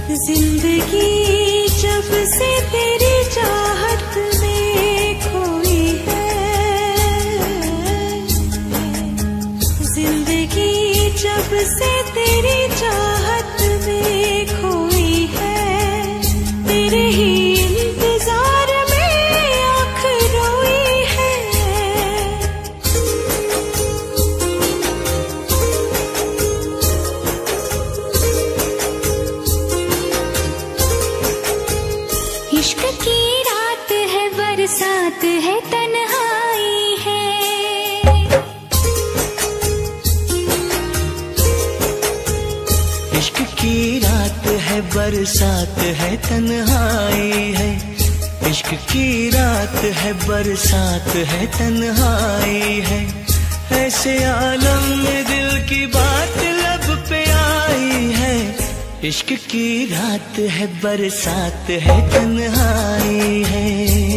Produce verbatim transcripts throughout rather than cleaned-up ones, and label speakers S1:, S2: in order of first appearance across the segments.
S1: जिंदगी जब से तेरी चाहत में खोई है, जिंदगी जब से तेरी चाहत में खोई है, तेरे ही इंतजार में आँख रोई है। इश्क की रात है, बरसात है, तन्हाई है।
S2: इश्क की रात है, बरसात है, तन्हाई है। इश्क की रात है, बरसात है, तन्हाई है। ऐसे आलम में दिल की बात लब पे आई है। इश्क की रात है, बरसात है, तन्हाई है।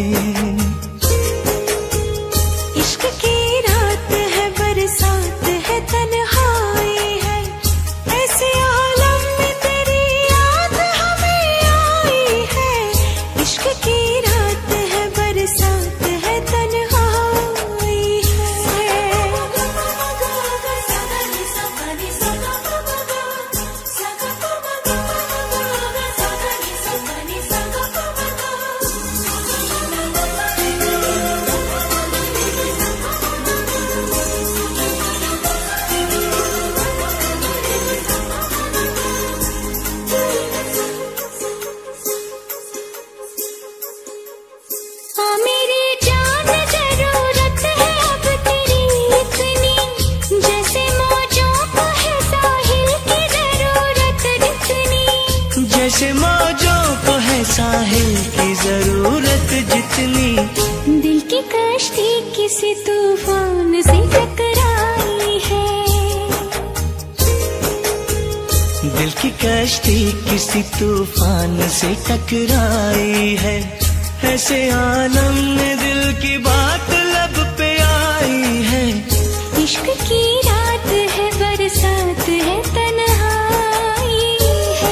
S1: इश्क की रात है, बरसात है, तन्हाई है। ऐसे आलम में तेरी याद हमें आई है। इश्क की रात है, बरसात है, तन्हाई है। हाँ मेरी जान जरूरत है अब तेरी इतनी, जैसे मौजों को है साहिल की जरूरत जितनी।
S2: जैसे मौजों को है साहिल की जरूरत जितनी।
S1: दिल की कश्ती किसी तूफान से टकराई है।
S2: दिल की कश्ती किसी तूफान से टकराई है। ऐसे आलम में दिल की बात लब पे आई है।
S1: इश्क की रात है, बरसात है, तन्हाई है।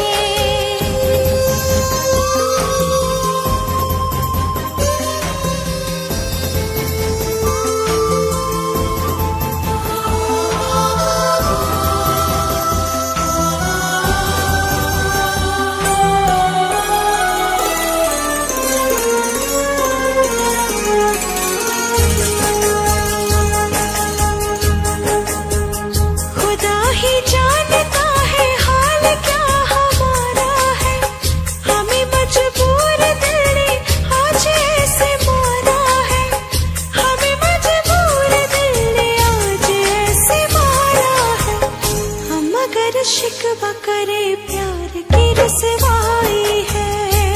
S1: खुदा ही जानता है हाल क्या हमारा है। हमें मजबूर दिल ने आज ऐसे मारा है। हमें मजबूर दिल ने आज ऐसे मारा है। हम अगर शिकवा करे प्यार की रसवाई है।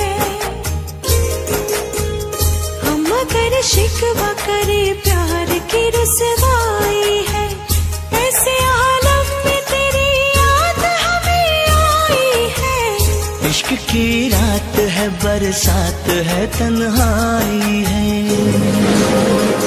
S1: हम अगर शिकवा करे प्यार की रसवाई है। ऐसे आलम में तेरी याद हमें आई है।
S2: इश्क की रात है, बरसात है, तन्हाई है।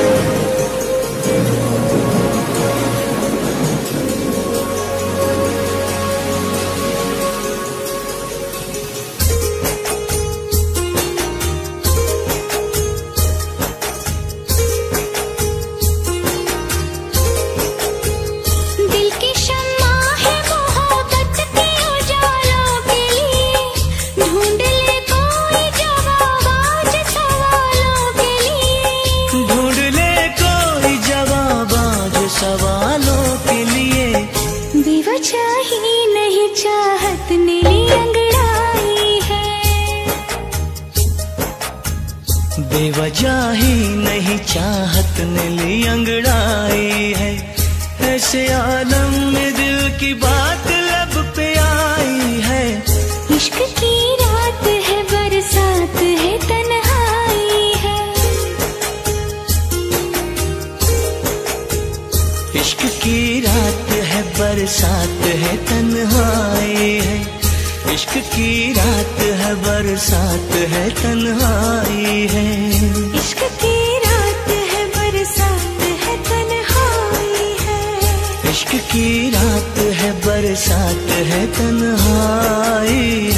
S1: दिल की शम्मा है मोहब्बत के उजालों के लिए। ढूंढ ले कोई जवाब आज सवालों के लिए।
S2: ढूंढ ले कोई जवाब आज सवालों के लिए।
S1: बेवजह ही नहीं चाहत ने ली अंगड़ाई है।
S2: बेवजह ही नहीं चाहत ने ली अंगड़ाई है। ऐसे आलम में दिल की बात लब पे आई है।
S1: इश्क की रात है, बरसात है, तन्हाई है।
S2: इश्क की रात है, बरसात है, तन्हाई है। इश्क की रात है, बरसात है, तन्हाई है।
S1: इश्क की रात है, बरसात है, तन्हाई है।
S2: इश्क की रात है, बरसात है, तन्हाई